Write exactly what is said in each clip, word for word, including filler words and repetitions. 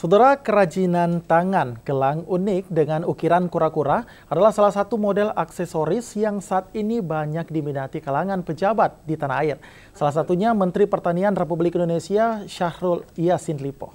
Saudara, kerajinan tangan gelang unik dengan ukiran kura-kura adalah salah satu model aksesoris yang saat ini banyak diminati kalangan pejabat di tanah air. Salah satunya Menteri Pertanian Republik Indonesia Syahrul Yassin Limpo.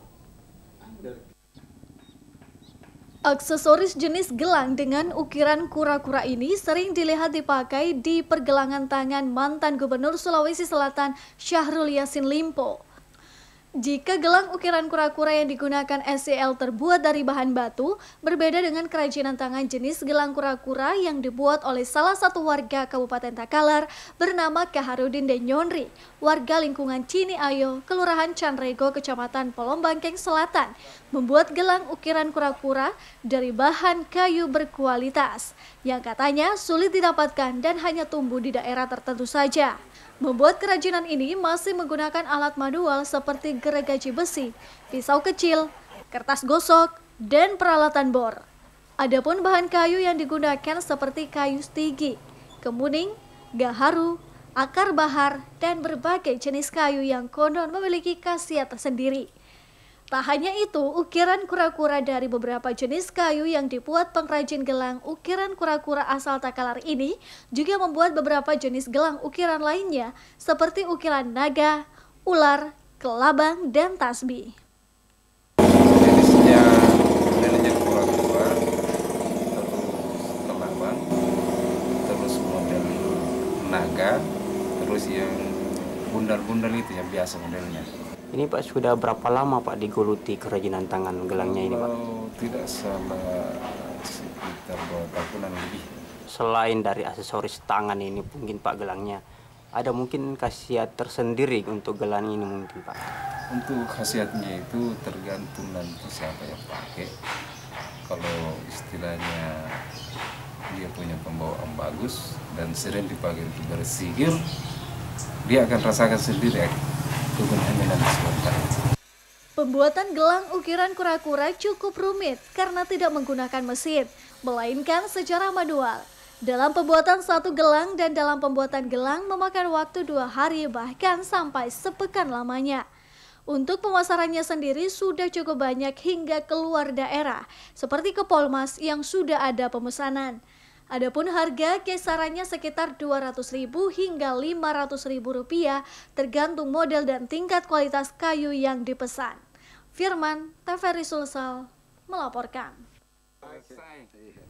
Aksesoris jenis gelang dengan ukiran kura-kura ini sering dilihat dipakai di pergelangan tangan mantan Gubernur Sulawesi Selatan Syahrul Yassin Limpo. Jika gelang ukiran kura-kura yang digunakan S E L terbuat dari bahan batu, berbeda dengan kerajinan tangan jenis gelang kura-kura yang dibuat oleh salah satu warga Kabupaten Takalar bernama Kaharudin Denyonri, warga lingkungan Ciniayo, Kelurahan Canrego, Kecamatan Polombangkeng Selatan, membuat gelang ukiran kura-kura dari bahan kayu berkualitas, yang katanya sulit didapatkan dan hanya tumbuh di daerah tertentu saja. Membuat kerajinan ini masih menggunakan alat manual seperti gergaji besi, pisau kecil, kertas gosok, dan peralatan bor. Adapun bahan kayu yang digunakan seperti kayu stigi, kemuning, gaharu, akar bahar, dan berbagai jenis kayu yang konon memiliki khasiat tersendiri. Tak hanya itu, ukiran kura-kura dari beberapa jenis kayu yang dibuat pengrajin gelang ukiran kura-kura asal Takalar ini juga membuat beberapa jenis gelang ukiran lainnya seperti ukiran naga, ular, kelabang, dan tasbih. Jenisnya modelnya kura-kura, terus kelabang, terus model naga, terus yang bundal-bundal itu yang biasa modelnya. Ini Pak, sudah berapa lama Pak digeluti kerajinan tangan gelangnya ini Pak? Kalau tidak salah sekitar dua tahunan lebih. Selain dari aksesoris tangan ini mungkin Pak gelangnya, ada mungkin khasiat tersendiri untuk gelang ini mungkin Pak? Untuk khasiatnya itu tergantung nanti siapa yang pakai. Kalau istilahnya dia punya pembawaan bagus dan sering dipakai untuk bersihir, dia akan rasakan sendiri kegunaan sebentar. Pembuatan gelang ukiran kura-kura cukup rumit karena tidak menggunakan mesin, melainkan secara manual. Dalam pembuatan satu gelang dan dalam pembuatan gelang memakan waktu dua hari bahkan sampai sepekan lamanya. Untuk pemasarannya sendiri sudah cukup banyak hingga keluar daerah, seperti ke Polmas yang sudah ada pemesanan. Adapun harga kisarannya sekitar dua ratus ribu hingga lima ratus ribu rupiah tergantung model dan tingkat kualitas kayu yang dipesan. Firman, T V R I Sulsel melaporkan.